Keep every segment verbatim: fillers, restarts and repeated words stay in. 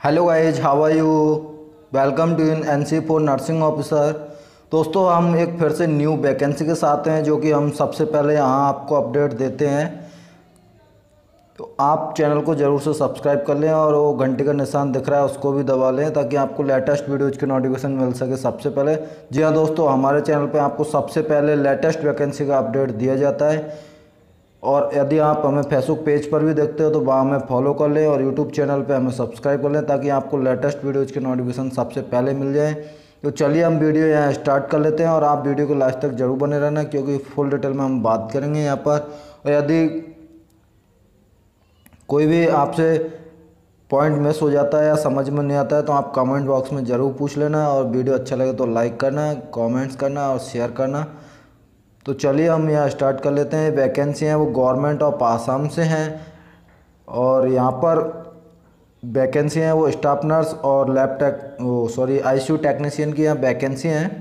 Hello guys, how are you. Welcome to in N C for nursing officer. दोस्तों, हम एक फिर से न्यू वैकेंसी के साथ हैं जो कि हम सबसे पहले यहाँ आपको अपडेट देते हैं। तो आप चैनल को ज़रूर से सब्सक्राइब कर लें और वो घंटे का निशान दिख रहा है उसको भी दबा लें ताकि आपको लेटेस्ट वीडियोज़ की नोटिफिकेशन मिल सके सबसे पहले। जी हाँ दोस्तों, हमारे चैनल पे आपको सबसे पहले लेटेस्ट वैकेंसी का अपडेट दिया जाता है। और यदि आप हमें फेसबुक पेज पर भी देखते हो तो वहाँ हमें फॉलो कर लें और यूट्यूब चैनल पे हमें सब्सक्राइब कर लें ताकि आपको लेटेस्ट वीडियोज़ की नोटिफिकेशन सबसे पहले मिल जाए। तो चलिए हम वीडियो यहाँ स्टार्ट कर लेते हैं और आप वीडियो को लास्ट तक जरूर बने रहना क्योंकि फुल डिटेल में हम बात करेंगे यहाँ पर। और यदि कोई भी आपसे पॉइंट मिस हो जाता है या समझ में नहीं आता है तो आप कमेंट बॉक्स में ज़रूर पूछ लेना और वीडियो अच्छा लगे तो लाइक करना, कमेंट्स करना और शेयर करना। तो चलिए हम यहाँ स्टार्ट कर लेते हैं। वैकेंसी हैं वो गवर्नमेंट ऑफ आसाम से हैं और यहाँ पर वैकेंसी हैं वो स्टाफ नर्स और लैब टेक वो सॉरी आईसीयू टेक्नीशियन की यहाँ वैकेंसी हैं।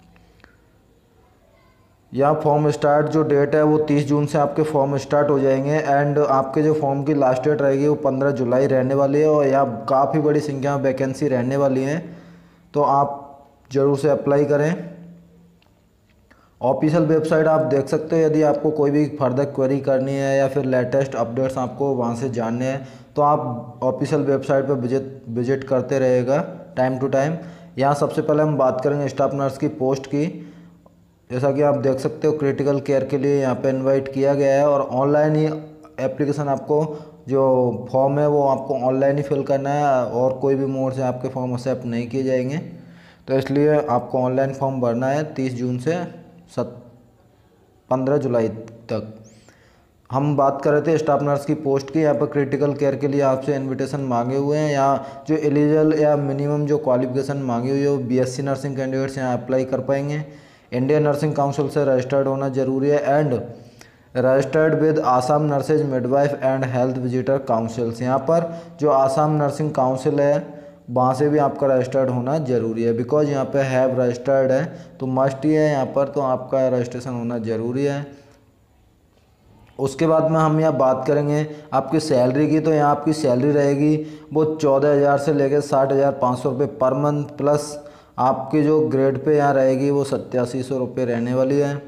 यहाँ फॉर्म स्टार्ट जो डेट है वो तीस जून से आपके फॉर्म स्टार्ट हो जाएंगे एंड आपके जो फॉर्म की लास्ट डेट रहेगी वो पंद्रह जुलाई रहने वाली है और यहाँ काफ़ी बड़ी संख्या में वैकेंसी रहने वाली हैं। तो आप ज़रूर से अप्लाई करें। ऑफिशियल वेबसाइट आप देख सकते हो। यदि आपको कोई भी फर्दर क्वेरी करनी है या फिर लेटेस्ट अपडेट्स आपको वहाँ से जानने हैं तो आप ऑफिशियल वेबसाइट पर विजिट विजिट करते रहेगा टाइम टू टाइम। यहाँ सबसे पहले हम बात करेंगे स्टाफ नर्स की पोस्ट की। जैसा कि आप देख सकते हो क्रिटिकल केयर के लिए यहाँ पे इनवाइट किया गया है और ऑनलाइन ही एप्लीकेशन आपको जो फॉर्म है वो आपको ऑनलाइन ही फिल करना है और कोई भी मोड से आपके फॉर्म एक्सेप्ट नहीं किए जाएंगे। तो इसलिए आपको ऑनलाइन फॉर्म भरना है तीस जून से सत पंद्रह जुलाई तक। हम बात कर रहे थे स्टाफ नर्स की पोस्ट की। यहाँ पर क्रिटिकल केयर के लिए आपसे इनविटेशन मांगे हुए हैं। यहाँ जो एलिजिबल या मिनिमम जो क्वालिफिकेशन मांगी हुई है वो बीएससी नर्सिंग कैंडिडेट्स यहाँ अप्लाई कर पाएंगे। इंडियन नर्सिंग काउंसिल से रजिस्टर्ड होना जरूरी है and registered with Assam nurses midwife and health visitor councils. यहाँ पर जो आसाम नर्सिंग काउंसिल है वहाँ से भी आपका रजिस्टर्ड होना ज़रूरी है बिकॉज यहाँ पे हैव रजिस्टर्ड है तो मस्ट ही है यहाँ पर, तो आपका रजिस्ट्रेशन होना ज़रूरी है। उसके बाद में हम यहाँ बात करेंगे आपकी सैलरी की। तो यहाँ आपकी सैलरी रहेगी वो चौदह हज़ार से लेकर साठ हज़ार पाँच सौ रुपये पर मंथ प्लस आपकी जो ग्रेड पे यहाँ रहेगी वो सत्तासी सौ रुपये रहने वाली है।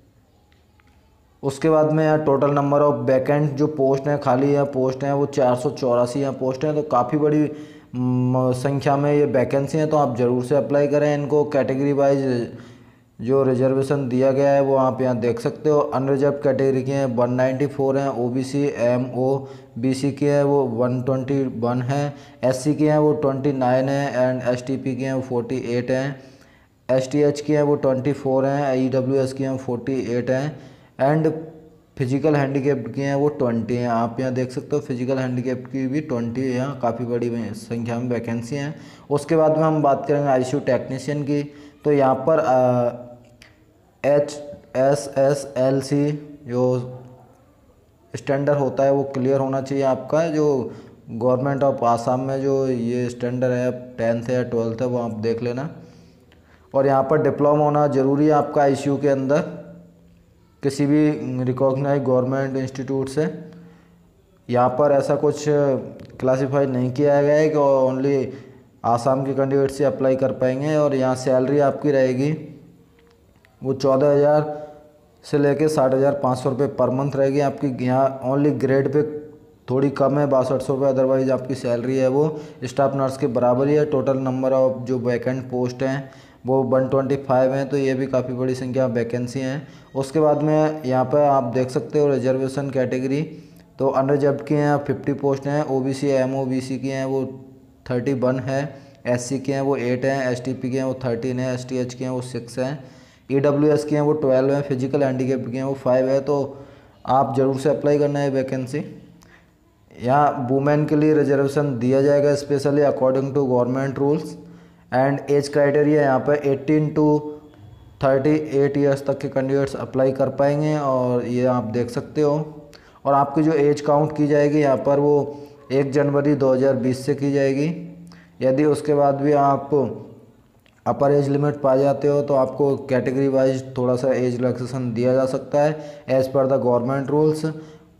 उसके बाद में यहाँ टोटल नंबर ऑफ वैकेंट जो पोस्ट हैं खाली है पोस्ट हैं वो चार सौ चौरासी यहाँ पोस्ट हैं। तो काफ़ी बड़ी संख्या में ये वैकेंसी हैं तो आप ज़रूर से अप्लाई करें इनको। कैटेगरी वाइज जो रिजर्वेशन दिया गया है वो आप यहाँ देख सकते हो। अनरिजर्व कैटेगरी के हैं एक सौ चौरानवे हैं, ओबीसी एम ओ बीसी के हैं वो एक सौ इक्कीस हैं, एससी के हैं वो उनतीस हैं एंड एसटीपी के हैं वो अड़तालीस हैं, एसटीएच के हैं वो चौबीस हैं, ईडब्ल्यूएस के हैं वो अड़तालीस हैं एंड फिजिकल हैंडीकैप्ड की हैं वो बीस हैं। आप यहाँ देख सकते हो फिजिकल हैंडीकैप्ड की भी बीस यहाँ काफ़ी बड़ी संख्या में वैकेंसी हैं। उसके बाद में हम बात करेंगे आईसीयू टेक्नीशियन की। तो यहाँ पर H S S L C जो स्टैंडर्ड होता है वो क्लियर होना चाहिए आपका। जो गवर्नमेंट ऑफ आसाम में जो ये स्टैंडर्ड है टेंथ है या ट्वेल्थ है वो आप देख लेना। और यहाँ पर डिप्लोमा होना ज़रूरी है आपका आईसीयू के अंदर किसी भी रिकॉग्नाइज गवर्नमेंट इंस्टीट्यूट से। यहाँ पर ऐसा कुछ क्लासिफाई नहीं किया गया है कि ओनली आसाम के कैंडिडेट से अप्लाई कर पाएंगे। और यहाँ सैलरी आपकी रहेगी वो चौदह हज़ार से लेके साठ हज़ार पाँच सौ रुपये पर मंथ रहेगी आपकी। यहाँ ओनली ग्रेड पे थोड़ी कम है बासठ सौ रुपये, अदरवाइज आपकी सैलरी है वो स्टाफ नर्स के बराबर ही है। टोटल नंबर ऑफ जो वैकेंट पोस्ट हैं वो एक सौ पच्चीस हैं तो ये भी काफ़ी बड़ी संख्या वैकेंसी हैं। उसके बाद में यहाँ पर आप देख सकते हो रिजर्वेशन कैटेगरी। तो अनरिजर्व्ड की हैं फिफ्टी पोस्ट हैं, OBC M O B C की हैं वो थर्टी वन है, एससी के हैं वो एट हैं, एसटीपी के हैं वो थर्टीन है, एसटीएच के हैं वो सिक्स हैं, ईडब्ल्यूएस के हैं वो ट्वेल्व हैं, फिजिकल हैंडीकैप्ड के हैं वो फाइव है। तो आप ज़रूर से अप्लाई करना है वैकेंसी। यहाँ वुमेन के लिए रिजर्वेशन दिया जाएगा specially according to government rules and age criteria यहाँ पर अठारह टू अड़तीस इयर्स तक के कैंडिडेट्स अप्लाई कर पाएंगे और ये आप देख सकते हो। और आपकी जो एज काउंट की जाएगी यहाँ पर वो एक जनवरी दो हज़ार बीस से की जाएगी। यदि उसके बाद भी आप अपर एज लिमिट पा जाते हो तो आपको कैटेगरी वाइज थोड़ा सा एज रिलैक्सेशन दिया जा सकता है as per the government rules.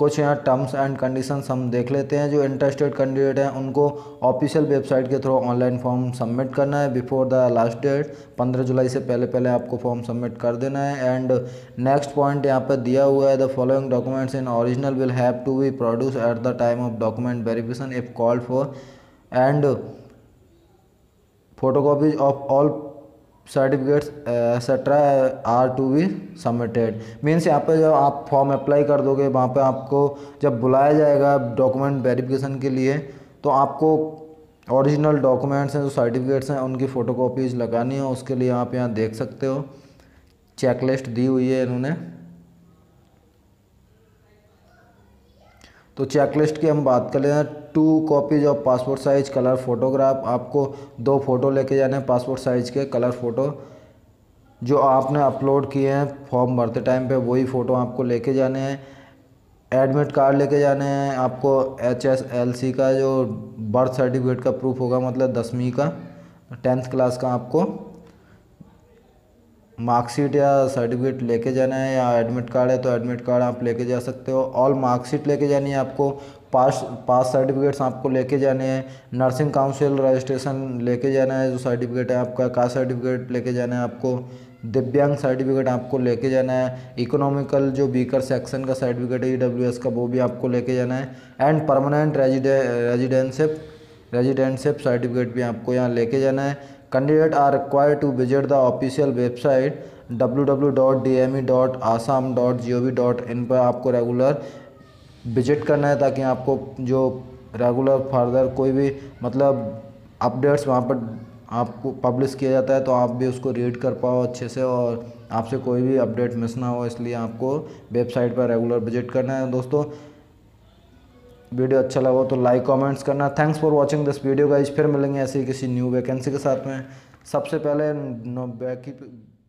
कुछ यहाँ टर्म्स एंड कंडीशंस हम देख लेते हैं। जो इंटरेस्टेड कैंडिडेट हैं उनको ऑफिशियल वेबसाइट के थ्रू ऑनलाइन फॉर्म सबमिट करना है बिफोर द लास्ट डेट, पंद्रह जुलाई से पहले पहले आपको फॉर्म सबमिट कर देना है। एंड नेक्स्ट पॉइंट यहाँ पर दिया हुआ है, the following documents in original will have to be produce at the time of document verification if called for, and photocopies of all certificates etcetera are to be submitted. Means यहाँ पे जब आप form apply कर दोगे, वहाँ पे आपको जब बुलाया जाएगा डॉक्यूमेंट वेरिफिकेशन के लिए, तो आपको ओरिजिनल डॉक्यूमेंट्स हैं जो सर्टिफिकेट्स हैं उनकी फ़ोटोकॉपीज़ लगानी है। उसके लिए आप यहाँ देख सकते हो चेकलिस्ट दी हुई है इन्होंने। तो चेकलिस्ट की हम बात कर लेते हैं। Two copies of passport size colour photograph, आपको दो फ़ोटो लेके जाने हैं पासपोर्ट साइज़ के कलर फ़ोटो जो आपने अपलोड किए हैं फॉर्म भरते टाइम पे, वही फ़ोटो आपको लेके जाने हैं। एडमिट कार्ड लेके जाने हैं आपको, एच एस एल सी का जो बर्थ सर्टिफिकेट का प्रूफ होगा, मतलब दसवीं का टेंथ क्लास का आपको मार्कशीट या सर्टिफिकेट लेके जाना है, या एडमिट कार्ड है तो एडमिट कार्ड आप लेके जा सकते हो। ऑल मार्कशीट लेके जानी है आपको, पास पास सर्टिफिकेट्स आपको लेके जाने हैं, नर्सिंग काउंसिल रजिस्ट्रेशन लेके जाना है जो सर्टिफिकेट है आपका, कास्ट सर्टिफिकेट लेके जाना है आपको, दिव्यांग सर्टिफिकेट आपको लेके जाना है, इकोनॉमिकल जो वीकर सेक्शन का सर्टिफिकेट है ई डब्ल्यू एस का वो भी आपको लेके जाना है, and permanent residentship residentship certificate भी आपको यहाँ लेके जाना है। Candidate are required to visit the official website W W W dot D M E dot Assam dot G O V dot in पर आपको रेगुलर विजिट करना है, ताकि आपको जो रेगुलर फर्दर कोई भी मतलब अपडेट्स वहाँ पर आपको पब्लिश किया जाता है तो आप भी उसको रीड कर पाओ अच्छे से और आपसे कोई भी अपडेट मिस ना हो, इसलिए आपको वेबसाइट पर रेगुलर विजिट करना है। दोस्तों वीडियो अच्छा लगा तो लाइक कमेंट्स करना। Thanks for watching this video guys, फिर मिलेंगे ऐसे ही किसी न्यू वैकेंसी के साथ में। सबसे पहले नो बैक